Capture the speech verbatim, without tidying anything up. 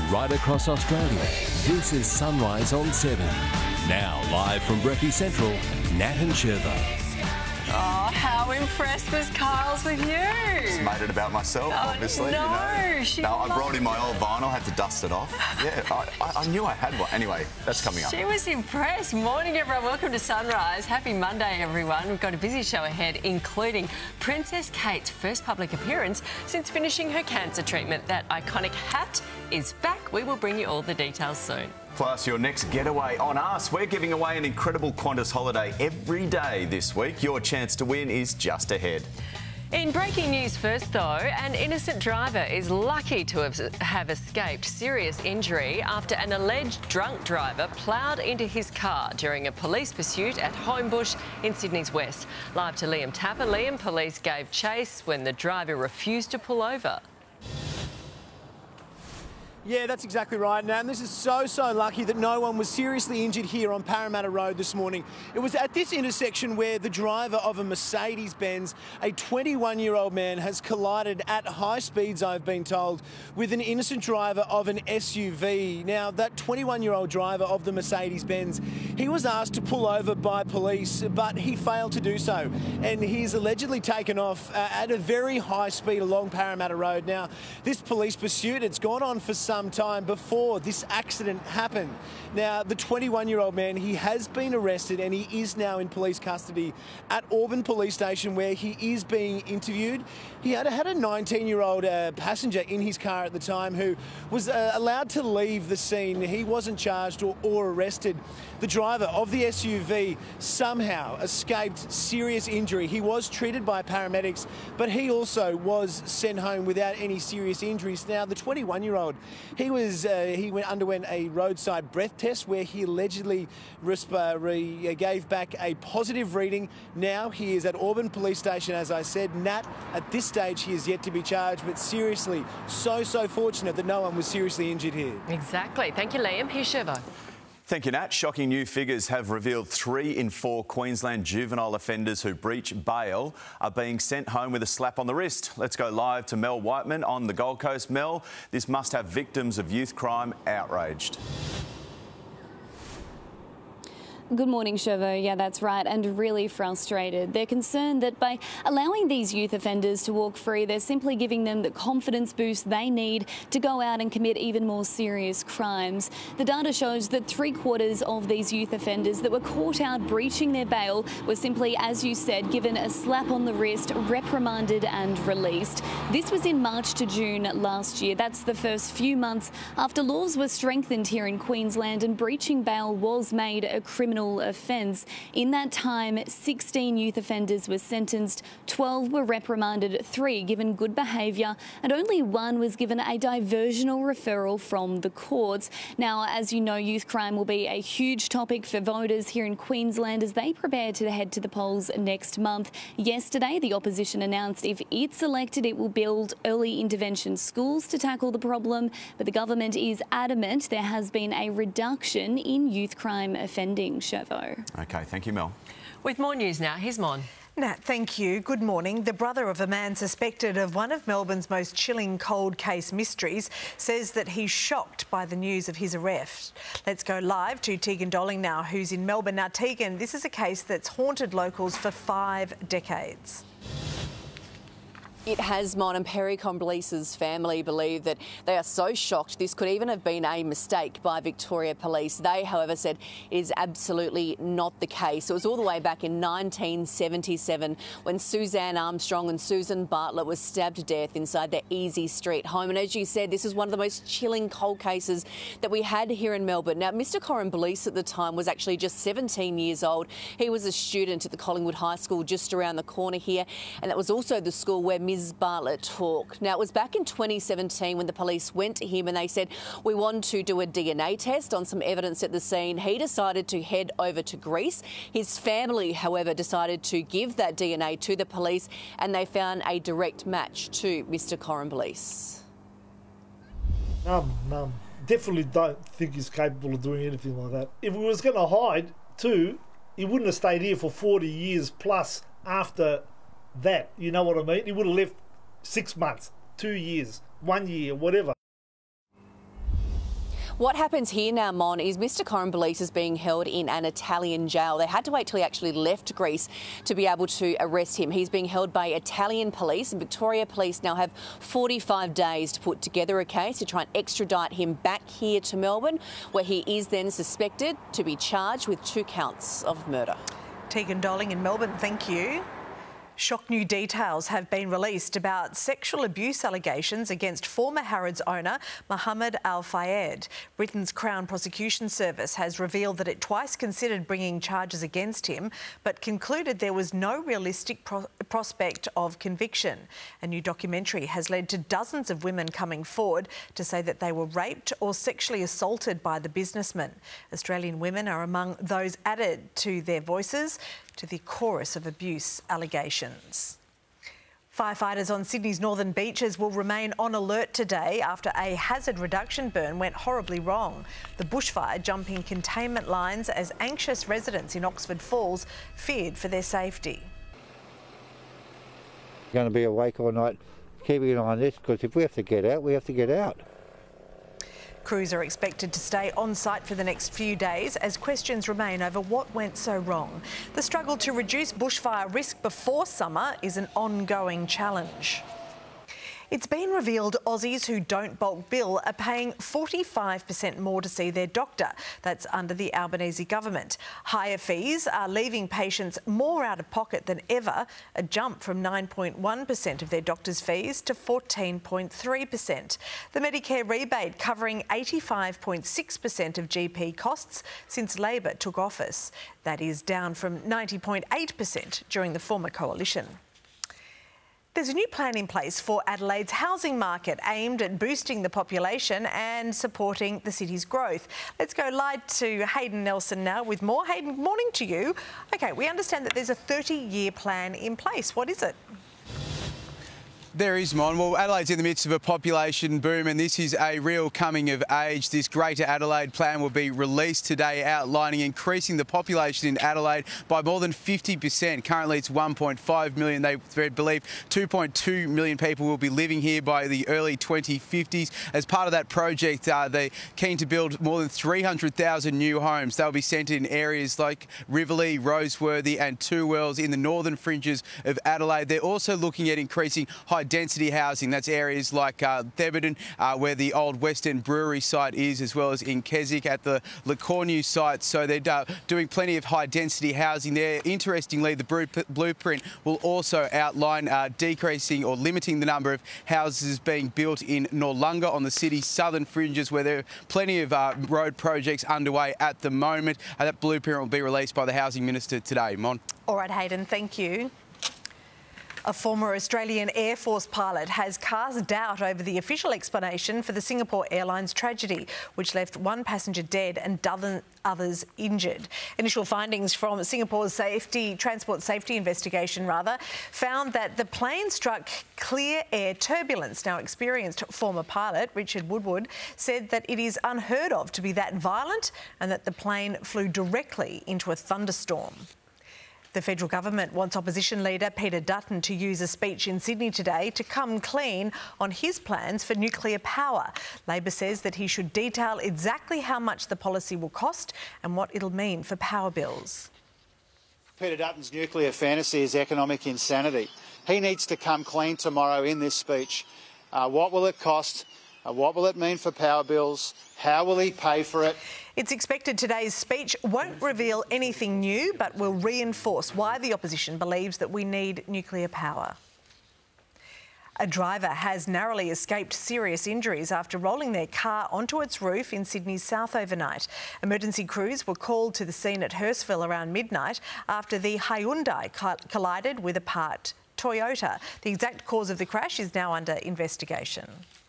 right across Australia. This is Sunrise on seven. Now, live from Brecky Central, Nat and Sherva. Oh, how impressed was Kyles with you? Just made it about myself, oh, obviously. No, you know. she no, I brought in my old vinyl, had to dust it off. Yeah, I, I, I knew I had one. Anyway, that's coming up. She was impressed. Morning, everyone. Welcome to Sunrise. Happy Monday, everyone. We've got a busy show ahead, including Princess Kate's first public appearance since finishing her cancer treatment. That iconic hat is back. We will bring you all the details soon. Plus, your next getaway on us. We're giving away an incredible Qantas holiday every day this week. Your chance to win is just ahead. In breaking news first, though, an innocent driver is lucky to have, have escaped serious injury after an alleged drunk driver ploughed into his car during a police pursuit at Homebush in Sydney's west. Live to Liam Tapper. Liam, police gave chase when the driver refused to pull over. Yeah, that's exactly right, Nat. And this is so, so lucky that no one was seriously injured here on Parramatta Road this morning. It was at this intersection where the driver of a Mercedes-Benz, a twenty-one-year-old man, has collided at high speeds, I've been told, with an innocent driver of an S U V. Now, that twenty-one-year-old driver of the Mercedes-Benz, he was asked to pull over by police, but he failed to do so. And he's allegedly taken off uh, at a very high speed along Parramatta Road. Now, this police pursuit, it's gone on for some time before this accident happened. Now, the twenty-one-year-old man, he has been arrested and he is now in police custody at Auburn Police Station, where he is being interviewed. He had, had a nineteen-year-old uh, passenger in his car at the time who was uh, allowed to leave the scene. He wasn't charged or, or arrested. The driver of the S U V somehow escaped serious injury. He was treated by paramedics, but he also was sent home without any serious injuries. Now, the twenty-one-year-old, he was uh, he went, underwent a roadside breath test where he allegedly uh, re, uh, gave back a positive reading. Now he is at Auburn Police Station, as I said. Nat, at this stage, he is yet to be charged, but seriously, so, so fortunate that no one was seriously injured here. Exactly. Thank you, Liam. Here's Sherva. Thank you, Nat. Shocking new figures have revealed three in four Queensland juvenile offenders who breach bail are being sent home with a slap on the wrist. Let's go live to Mel Whiteman on the Gold Coast. Mel, this must have victims of youth crime outraged. Good morning, Sherva. Yeah, that's right, and really frustrated. They're concerned that by allowing these youth offenders to walk free, they're simply giving them the confidence boost they need to go out and commit even more serious crimes. The data shows that three quarters of these youth offenders that were caught out breaching their bail were simply, as you said, given a slap on the wrist, reprimanded and released. This was in March to June last year. That's the first few months after laws were strengthened here in Queensland and breaching bail was made a criminal offence. In that time, sixteen youth offenders were sentenced, twelve were reprimanded, three given good behaviour, and only one was given a diversional referral from the courts. Now, as you know, youth crime will be a huge topic for voters here in Queensland as they prepare to head to the polls next month. Yesterday, the opposition announced if it's elected, it will build early intervention schools to tackle the problem, but the government is adamant there has been a reduction in youth crime offending. Shervo. OK, thank you, Mel. With more news now, here's Mon. Nat, thank you. Good morning. The brother of a man suspected of one of Melbourne's most chilling cold case mysteries says that he's shocked by the news of his arrest. Let's go live to Tegan Dolling now, who's in Melbourne. Now, Tegan, this is a case that's haunted locals for five decades. It has, Mon, and Perry Comblice's family believe that they are so shocked this could even have been a mistake by Victoria Police. They, however, said it is absolutely not the case. It was all the way back in nineteen seventy-seven when Suzanne Armstrong and Susan Bartlett were stabbed to death inside their Easy Street home. And as you said, this is one of the most chilling cold cases that we had here in Melbourne. Now, Mister Comblice at the time was actually just seventeen years old. He was a student at the Collingwood High School just around the corner here, and that was also the school where Miz Bartlett took. Now, it was back in twenty seventeen when the police went to him and they said, we want to do a D N A test on some evidence at the scene. He decided to head over to Greece. His family, however, decided to give that D N A to the police and they found a direct match to Mister Comblice. Um, um, definitely don't think he's capable of doing anything like that. If he was going to hide, too, he wouldn't have stayed here for forty years plus after that. You know what I mean? He would have left six months, two years, one year, whatever. What happens here now, Mon, is Mister Korombolis is being held in an Italian jail. They had to wait till he actually left Greece to be able to arrest him. He's being held by Italian police, and Victoria Police now have forty-five days to put together a case to try and extradite him back here to Melbourne, where he is then suspected to be charged with two counts of murder. Tegan Dolling in Melbourne, thank you. Shock new details have been released about sexual abuse allegations against former Harrods owner Mohammed Al Fayed. Britain's Crown Prosecution Service has revealed that it twice considered bringing charges against him, but concluded there was no realistic pro prospect of conviction. A new documentary has led to dozens of women coming forward to say that they were raped or sexually assaulted by the businessman. Australian women are among those added to their voices to the chorus of abuse allegations. Firefighters on Sydney's northern beaches will remain on alert today after a hazard reduction burn went horribly wrong. The bushfire jumping containment lines as anxious residents in Oxford Falls feared for their safety. Going to be awake all night keeping an eye on this, because if we have to get out, we have to get out. Crews are expected to stay on site for the next few days as questions remain over what went so wrong. The struggle to reduce bushfire risk before summer is an ongoing challenge. It's been revealed Aussies who don't bulk bill are paying forty-five percent more to see their doctor. That's under the Albanese government. Higher fees are leaving patients more out of pocket than ever, a jump from nine point one percent of their doctor's fees to fourteen point three percent. The Medicare rebate covering eighty-five point six percent of G P costs since Labor took office. That is down from ninety point eight percent during the former coalition. There's a new plan in place for Adelaide's housing market aimed at boosting the population and supporting the city's growth. Let's go live to Hayden Nelson now with more. Hayden, good morning to you. OK, we understand that there's a thirty-year plan in place. What is it? There is, Mon. Well, Adelaide's in the midst of a population boom, and this is a real coming of age. This Greater Adelaide plan will be released today, outlining increasing the population in Adelaide by more than fifty percent. Currently, it's one point five million. They believe two point two million people will be living here by the early twenty fifties. As part of that project, uh, they're keen to build more than three hundred thousand new homes. They'll be centred in areas like Riverlea, Roseworthy and Two Wells in the northern fringes of Adelaide. They're also looking at increasing high density housing. That's areas like uh, Theberton, uh, where the old West End Brewery site is, as well as in Keswick at the Lacornu site. So they're uh, doing plenty of high density housing there. Interestingly, the blueprint will also outline uh, decreasing or limiting the number of houses being built in Noarlunga on the city's southern fringes, where there are plenty of uh, road projects underway at the moment. Uh, that blueprint will be released by the Housing Minister today. Mon. All right, Hayden, thank you. A former Australian Air Force pilot has cast doubt over the official explanation for the Singapore Airlines tragedy, which left one passenger dead and dozen others injured. Initial findings from Singapore's safety, transport safety investigation, rather, found that the plane struck clear air turbulence. Now, experienced former pilot Richard Woodward said that it is unheard of to be that violent and that the plane flew directly into a thunderstorm. The federal government wants opposition leader Peter Dutton to use a speech in Sydney today to come clean on his plans for nuclear power. Labor says that he should detail exactly how much the policy will cost and what it'll mean for power bills. Peter Dutton's nuclear fantasy is economic insanity. He needs to come clean tomorrow in this speech. Uh, what will it cost? Uh, what will it mean for power bills? How will he pay for it? It's expected today's speech won't reveal anything new, but will reinforce why the opposition believes that we need nuclear power. A driver has narrowly escaped serious injuries after rolling their car onto its roof in Sydney's south overnight. Emergency crews were called to the scene at Hurstville around midnight after the Hyundai collided with a parked Toyota. The exact cause of the crash is now under investigation.